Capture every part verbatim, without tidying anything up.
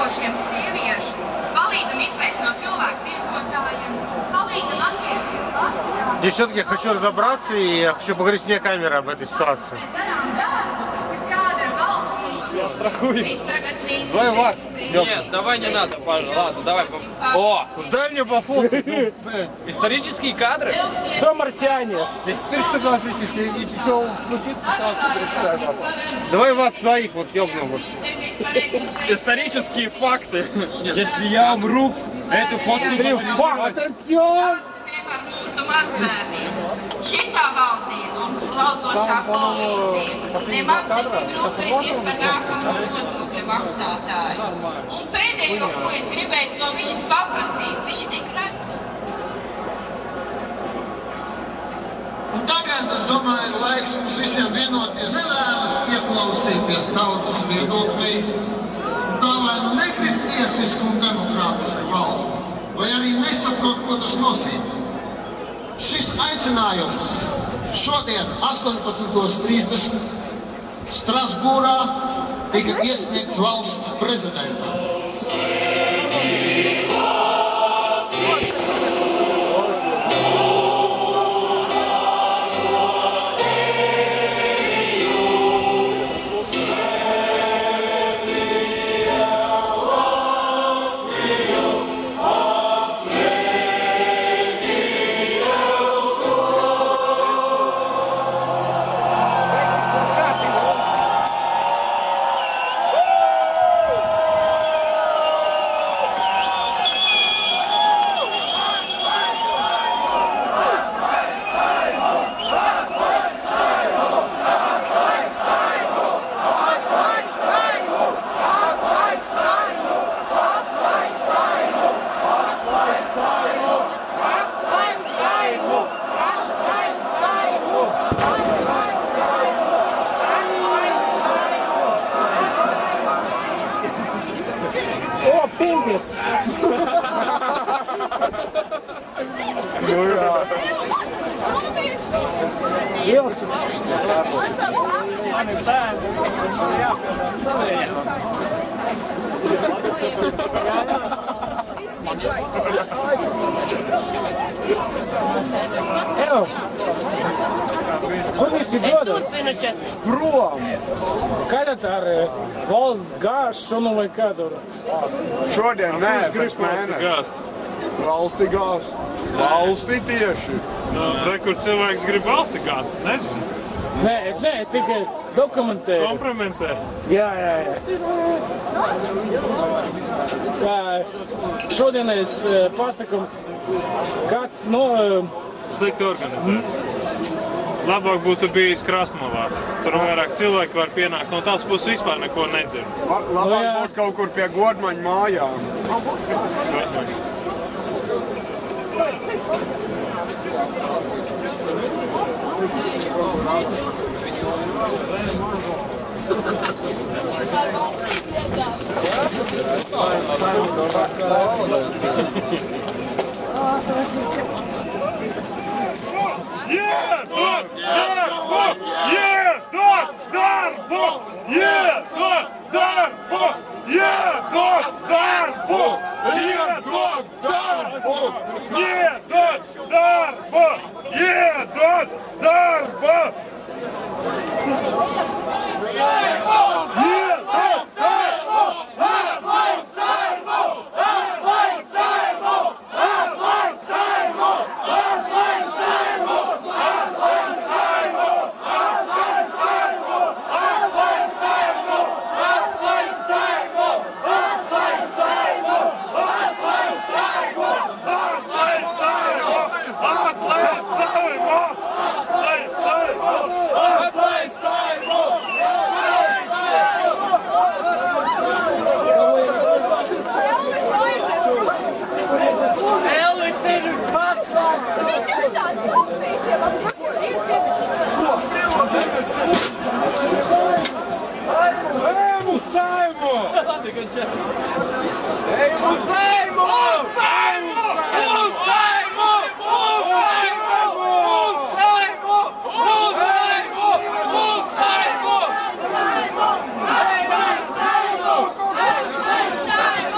tūkstošiem sieviešu, palīdzam izbeigt no cilvēku tirgotājiem, palīdzam atgriezties Latvijā. Девчонки, я хочу разобраться и я хочу поговорить вне камеры об этой ситуации. Mēs darām darbu, kas jādara valstī. Я страхую. Mēs tagad līdzi. Давай вас. Нет, давай не надо, пожалуйста. Ладно, давай. О, Дай мне по фото. исторические кадры. Что марсиане? Теперь что там если если что случится, то прочитаю. Давай вас двоих вот ёбнем вот. Исторические факты. Если я умру, эту фотку не факт. Attention! Mūsu mazbērniem. Šitā valdība un valdošā koalīcija nemaz negrib rūpēties par nākamo nodokļu maksātāju. Un pēdējo, ko es gribētu no viņas paprasīt, viņi tik redz. Un tagad, es domāju, ir laiks mums visiem vienoties. Nevēlas ieklausīties tautas viedoklī. Un tā vai nu negrib tiesisku un demokrātisku valsti, vai arī nesaprot, ko tas nozīmē. Šis aicinājums šodien astoņpadsmitos trīsdesmit Strasbūrā tika iesniegts valsts prezidentam. Kur visi dodas? Prom! Kādā ar valsts gāšanu vai kādu? Šodien nē, Kurš grib valsti gāzt? Valsti gāzt. Valsti tieši. Re, kur cilvēks grib valsti gāzt? Nezinu. Nē, es ne, es tikai dokumentēju. Komplimentē. Jā, jā, jā. Jā, šodienais pasakums, kāds no... Slikti organizēts. Labāk būtu bijis Krasnovā. Tur vairāk cilvēki var pienākt, no tās puses vispār neko nedzird. Labāk būt kaut kur pie Godmaņa mājām. Iedod darbu! Iedod darbu! Iedod darbu! Iedod darbu! Iedod darbu! Iedod darbu! Iedod darbu! Iedod Saeimu! Atlaist Saeimu! Atlaist Saeimu! Atlaist Saeimu! Atlaist Saeimu! Atlaist Saeimu! Atlaist Saeimu! Atlaist Saeimu! Atlaist Saeimu! Atlaist Saeimu! Atlaist Saeimu! Atlaist Saeimu! Atlaist Saeimu! Atlaist Saeimu! Atlaist Saeimu! Elvis ir paslāts! Viņam tāds lapīs, ja man iespējams. Ejam uz Saeimu! Ejam uz Saeimu! Uz Saeimu! Uz Saeimu! Uz Saeimu! Uz Saeimu! Uz Saeimu! Uz Saeimu!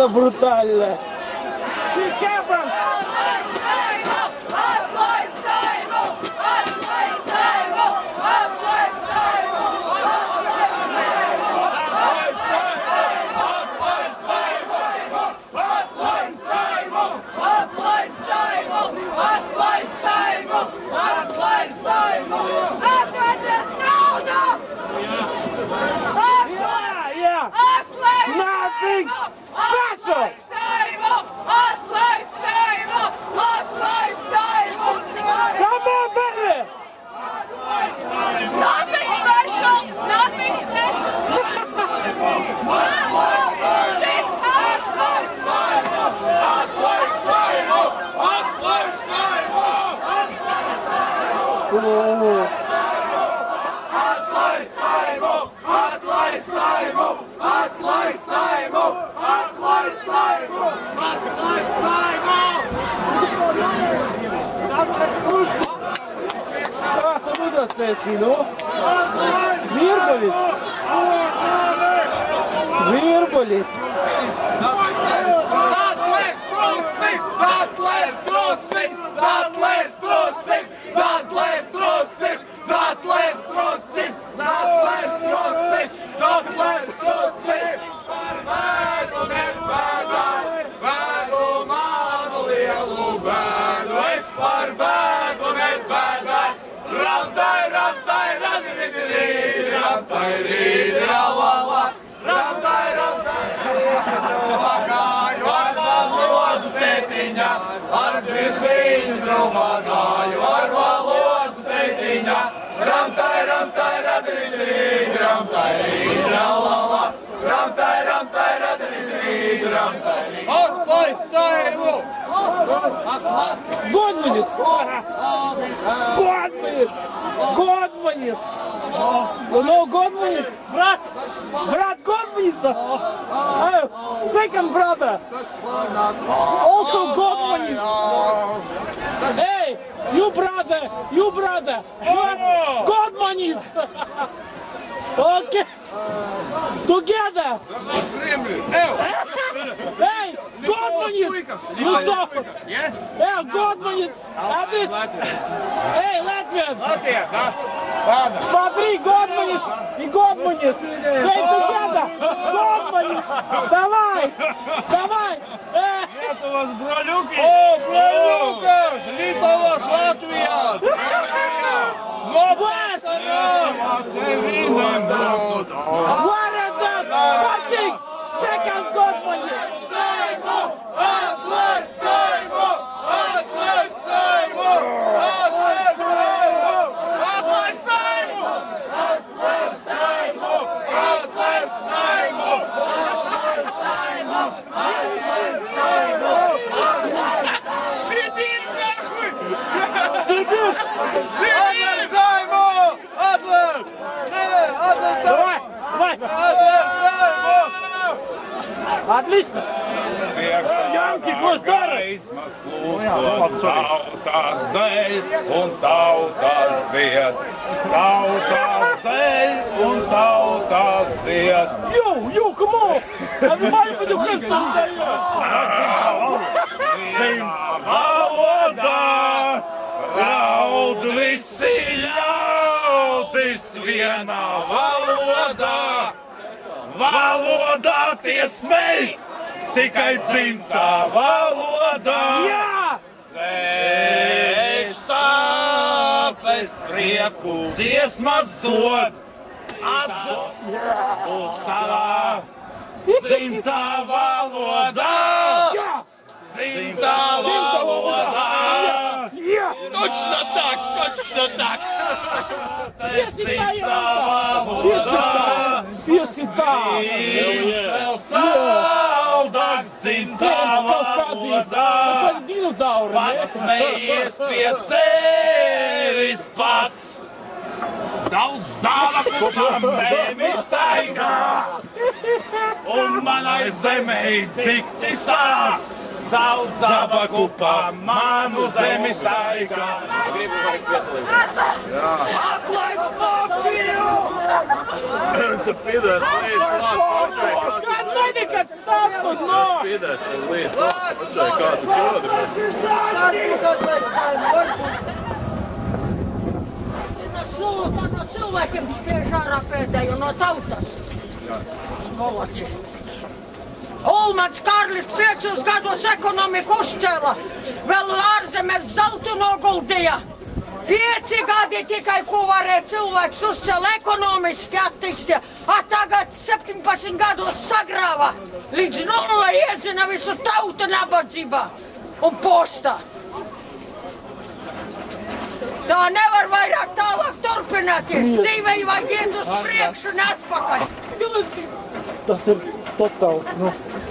Это брутально. Shit happens. Atlaist Saeimu! Atlaist Saeimu! Atlaist Saeimu! Atlaist Saeimu! Atlaist Saeimu! Atlaist Saeimu! Atlaist Saeimu! Atlaist Saeimu! Atlaist naudu! Yeah, yeah. Atlaist Nothing special. Saeimu! Atlaist Saeimu! Atlaist Saeimu! Come on, baby. Nothing special! Nothing special! Shit happens! Atlaist Saeimu! Atlaist Saeimu! Oh. Atlaist Saeimu! Atlaist Saeimu! Atlaist Saeimu! Atlaist Saeimu! Atlaist Saeimu! Ah, sadursmes, nu? Zirbulis. Zirbulis. Atlaist Rusis! Atlaist Rusis! Atlaist Rusis! Atlaist Rusis! Atlaist Rusis! Atlaist Rusis! Atlaist Rusis! Par bēdu nebēdāju, bēdu manu lielu bēdu. Es par bēdu nebēdāju, ramtai, ramtai, radi, ridi, ridi, ramtai, ridi, ralala, ramtai, ramtai, gāju ar valodu sētiņā, ar džizviņu drumā gāju ar valodu sētiņā, ramtai, ramtai, radi, ridi, ridi, ramtai, ridi, ralala, ramtai, ramtai, radi, ridi, ridi, ramtai, ridi. Atlaist Saeimu! Godmanis! Godmanis! Godmanis! No Godmanis! Brat! Brat Godmanisa! Second brother! Also Godmanis! Hey! You brother! You brother! You are Godmanis! Okay! Together! Hey! Godmanis! You saw! Yeah, Godmanis! А this! Hey, Latvian! Latvia, да? Смотри, Godmanis и Godmanis! Hey, together! Godmanis! Давай! Давай! Э! Это у вас бролюки? О, бролюка! Литоваш, Латвия! What? What is that? Fucking second Godmanis! Atlaist Saeimu! Atlaist Saeimu! Atlaist Saeimu! Atlaist Saeimu! Atlaist Saeimu! Atlaist Saeimu! Atlaist Saeimu! Atlaist Saeimu! Сибирь нахуй! Сибирь! Сибирь! Saeimu! Atlaist! Atlaist Давай! Давай! Atlaist Saeimu! Отлично! Янки, ну здорово! Tauta zeļ un tauta zied, tauta zeļ un tauta zied. Yo, yo, come on! Everybody put your hands up there! Valodā, raud visi ļaudis vienā valodā, valodā tie smēj, tikai dzimtā valodā. Jā! Ceļš sāpes prieku, dziesmas dod, atdus uz savā dzimtā valodā. Jā! Dzimtā valodā. Jā! Точно так, точно так. Tieši tā, Jānka! Tieši tā! Tieši tā! Viņš vēl saldāks dzimtā valodā. Kādi dinozauri, ne? Pasmējies pie sevis pats. Daudz zālaku tam nemistaigā. Un manai zemei dikti sāk. Daudz zabaku pa manu zemi staigā. Atlaist mafiju! Sapīdēs līdz klāt, pačai, kā tu dzēri. Sapīdēs līdz klāt, pačai, kā tu dodi. Tā no cilvēkiem spiež ārā pēdējo no tautas. Voloči. Ulmans Kārlis piecus gados ekonomiku uzcēla, vēl ārzemēs zeltu noguldīja. Pieci gadi tikai, ko varēja cilvēks uzcēla ekonomiski attīstīja, a tagad septiņpadsmit gados sagrāva, līdz nullai iedzina visu tautu nabadzībā un postā. Tā nevar vairāk tālāk turpināties. Dzīvei vajag iet uz priekšu un atpakaļ. Tas ir totāls, nu.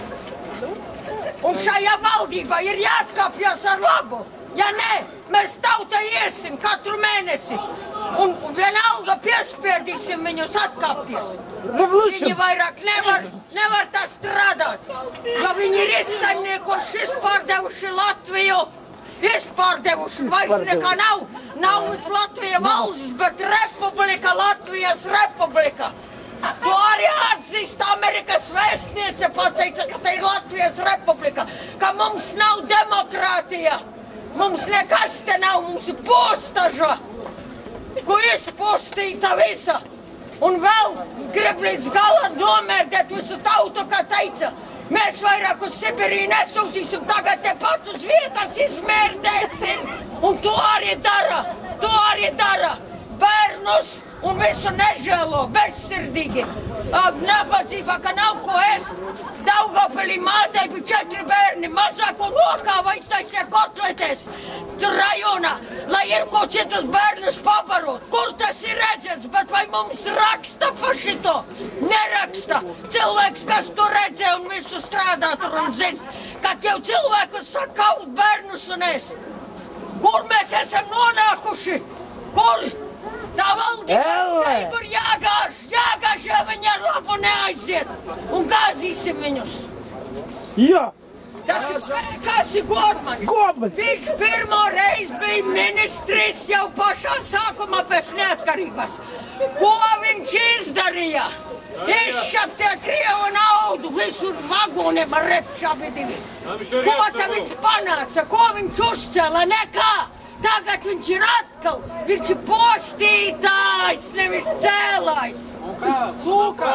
Un šajā valdībā ir jāatkāpjas ar labu. Ja nē, mēs tautai iesim katru mēnesi. Un vienalga piespiedīsim viņus atkāpties. Viņi vairāk nevar, nevar tā strādāt. Jo viņi ir izsaimniekoši, izpārdevuši Latviju. Izpārdevuši, vairs nekā nav. Nav mums Latvija valsts, bet republika, Latvijas republika. To arī atzīst Amerikas vēstniece, pateica, ka te ir Latvijas republika, ka mums nav demokrātija. Mums nekas te nav, mums ir postaža, ko izpostīta visa. Un vēl grib līdz galam nomērdēt visu tautu, kā teica. Mēs vairāk uz Sibiriju nesūtīsim, tagad tepat uz vietas izmērdēsim. Un to arī dara, to arī dara. Bērnus un visu nežēlo, bezsirdīgi. Nabadzībā, ka nav ko ēst. Daugavpilī mātei bija četri bērni, mazāko nokāva iztaisīja kotletēs rajonā, lai ir ko citus bērnus pabarot. Kur tas ir redzēts, bet vai mums raksta par šito? Neraksta. Cilvēks, kas to redzē un visu strādā tur un zina, kad jau cilvēkus saka kaut bērnus un ēst. Kur mēs esam nonākuši? Kur? Tā valdības teikur jāgāž, jāgāž, ja viņi ar labu neaiziet. Un gāzīsim viņus. Jā. Tas ir, kas ir Gormanis? Gormanis. Viņš pirmo reizi bija ministrs jau pašā sākumā pēc neatkarības. Ko viņš izdarīja? Izšaptie Krievu naudu, visur vagoniem ar repšabi divi. Ko tā viņš panāca? Ko viņš uzcēla? Nekā. Tagad viņš ir atkal, viņš ir postītājs, nevis cēlājs. Цука!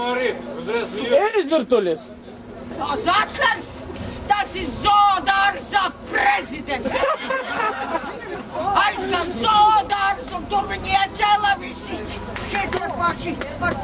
Izvirtuļies. Tas Atlants, tas ir zoodārza prezidents. Aizgāja zoodārza un to viņi iecēla visi. Šeit ir paši par